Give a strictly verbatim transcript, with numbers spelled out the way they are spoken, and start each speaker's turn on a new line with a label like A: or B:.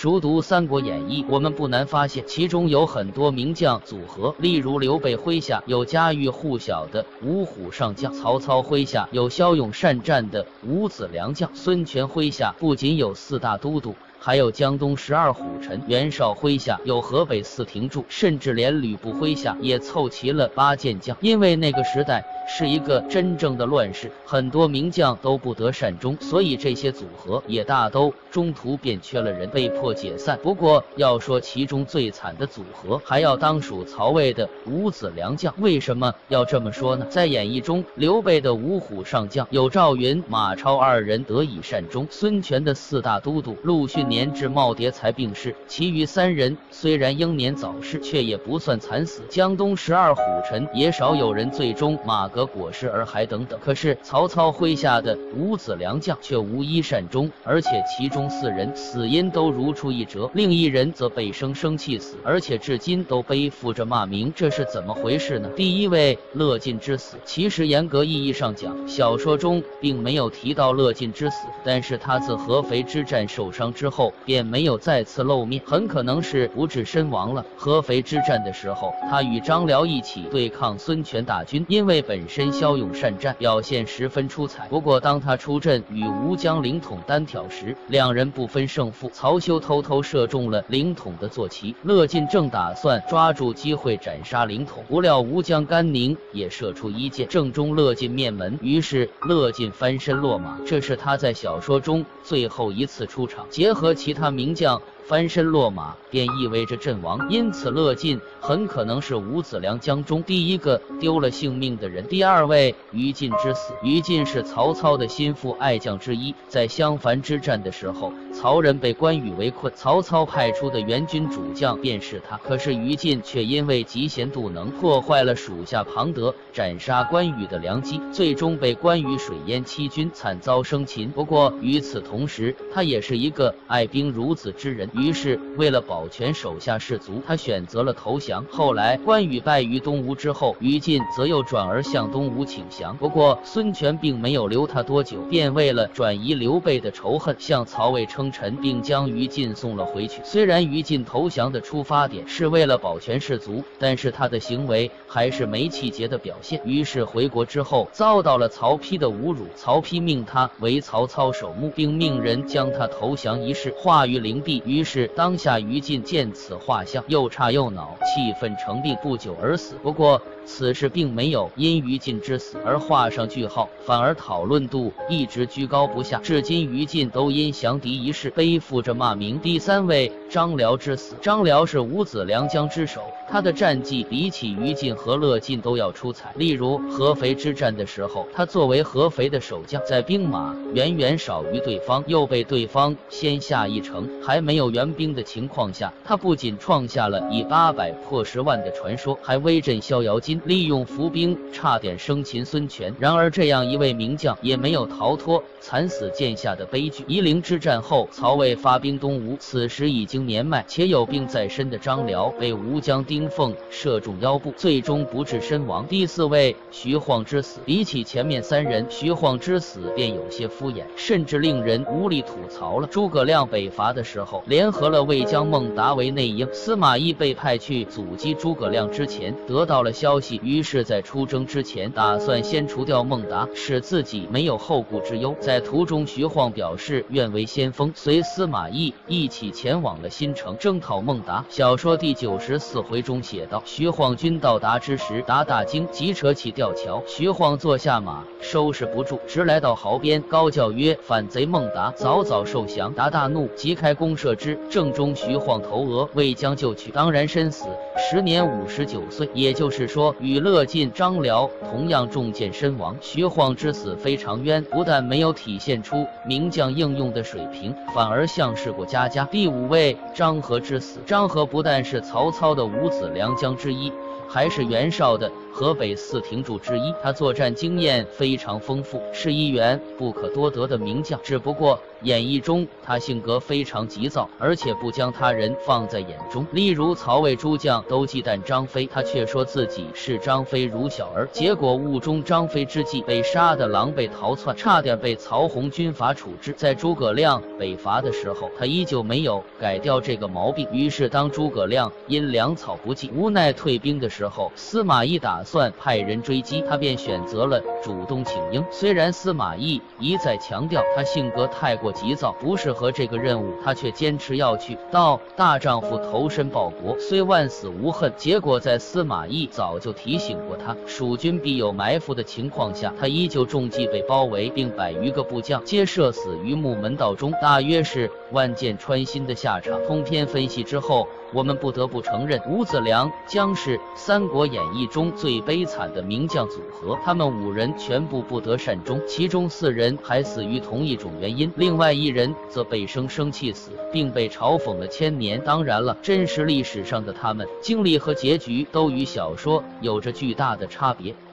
A: 熟读《三国演义》，我们不难发现，其中有很多名将组合，例如刘备麾下有家喻户晓的五虎上将，曹操麾下有骁勇善战的五子良将，孙权麾下不仅有四大都督，还有江东十二虎臣，袁绍麾下有河北四廷柱，甚至连吕布麾下也凑齐了八健将。因为那个时代是一个真正的乱世，很多名将都不得善终，所以这些组合也大都中途便缺了人，被迫解散。不过要说其中最惨的组合，还要当属曹魏的五子良将。为什么要这么说呢？在演义中，刘备的五虎上将有赵云、马超二人得以善终，孙权的四大都督陆逊年至耄耋才病逝，其余三人虽然英年早逝，却也不算惨死。江东十二虎臣也少有人最终马革裹尸而还等等。可是曹操麾下的五子良将却无一善终，而且其中四人死因都如出一辙，另一人则被生生气死，而且至今都背负着骂名，这是怎么回事呢？第一位，乐进之死。其实严格意义上讲，小说中并没有提到乐进之死，但是他自合肥之战受伤之后便没有再次露面，很可能是不治身亡了。合肥之战的时候，他与张辽一起对抗孙权大军，因为本身骁勇善战，表现十分出彩。不过当他出阵与吴将凌统单挑时，两人不分胜负，曹休偷偷射中了凌统的坐骑，乐进正打算抓住机会斩杀凌统，不料吴将甘宁也射出一箭，正中乐进面门，于是乐进翻身落马，这是他在小说中最后一次出场。结合其他名将翻身落马便意味着阵亡，因此乐进很可能是五子良将中第一个丢了性命的人。第二位，于禁之死。于禁是曹操的心腹爱将之一，在襄樊之战的时候，曹人被关羽围困，曹操派出的援军主将便是他。可是于禁却因为嫉贤妒能，破坏了属下庞德斩杀关羽的良机，最终被关羽水淹七军，惨遭生擒。不过与此同时，他也是一个爱兵如子之人，于是为了保全手下士卒，他选择了投降。后来关羽败于东吴之后，于禁则又转而向东吴请降。不过孙权并没有留他多久，便为了转移刘备的仇恨，向曹魏称臣，并将于禁送了回去。虽然于禁投降的出发点是为了保全士卒，但是他的行为还是没气节的表现。于是回国之后遭到了曹丕的侮辱，曹丕命他为曹操守墓，并命人将他投降一事化于灵璧。于是当下于禁见此画像，又差又恼，气愤成病，不久而死。不过此事并没有因于禁之死而画上句号，反而讨论度一直居高不下，至今于禁都因降敌一事背负着骂名。第三位，张辽之死。张辽是五子良将之首，他的战绩比起于禁和乐进都要出彩。例如合肥之战的时候，他作为合肥的守将，在兵马远远少于对方，又被对方先下一城，还没有援兵的情况下，他不仅创下了以八百破十万的传说，还威震逍遥津，利用伏兵差点生擒孙权。然而这样一位名将也没有逃脱惨死剑下的悲剧。夷陵之战后，曹魏发兵东吴，此时已经年迈且有病在身的张辽被吴将丁奉射中腰部，最终不治身亡。第四位，徐晃之死。比起前面三人，徐晃之死便有些敷衍，甚至令人无力吐槽了。诸葛亮北伐的时候，联合了魏将孟达为内应，司马懿被派去阻击诸葛亮之前，得到了消息，于是在出征之前打算先除掉孟达，使自己没有后顾之忧。在途中，徐晃表示愿为先锋，随司马懿一起前往了新城，征讨孟达。小说第九十四回中写道，徐晃军到达之时，达大惊，即扯起吊桥，徐晃坐下马，收拾不住，直来到壕边，高叫曰：反贼孟达，早早受降。达大怒，即开弓射之，正中徐晃头额，魏将救去，当然身死，时年五十九岁。也就是说，与乐进、张辽同样中箭身亡。徐晃之死非常冤，不但没有体现出名将应用的水平，反而像是过家家。第五位，张合之死。张合不但是曹操的五子良将之一，还是袁绍的河北四廷柱之一，他作战经验非常丰富，是一员不可多得的名将。只不过演义中他性格非常急躁，而且不将他人放在眼中。例如曹魏诸将都忌惮张飞，他却说自己视张飞如小儿，结果误中张飞之计，被杀得狼狈逃窜，差点被曹洪军阀处置。在诸葛亮北伐的时候，他依旧没有改掉这个毛病。于是当诸葛亮因粮草不济，无奈退兵的时候，司马懿打算派人追击，他便选择了主动请缨。虽然司马懿一再强调他性格太过急躁，不适合这个任务，他却坚持要去。到大丈夫投身报国，虽万死无恨，结果在司马懿早就提醒过他，蜀军必有埋伏的情况下，他依旧中计被包围，并百余个部将皆射死于木门道中，大约是万箭穿心的下场。通篇分析之后，我们不得不承认，吴子良将是《三国演义》中最悲惨的名将组合。他们五人全部不得善终，其中四人还死于同一种原因，另外一人则被生生气死，并被嘲讽了千年。当然了，真实历史上的他们经历和结局都与小说有着巨大的差别。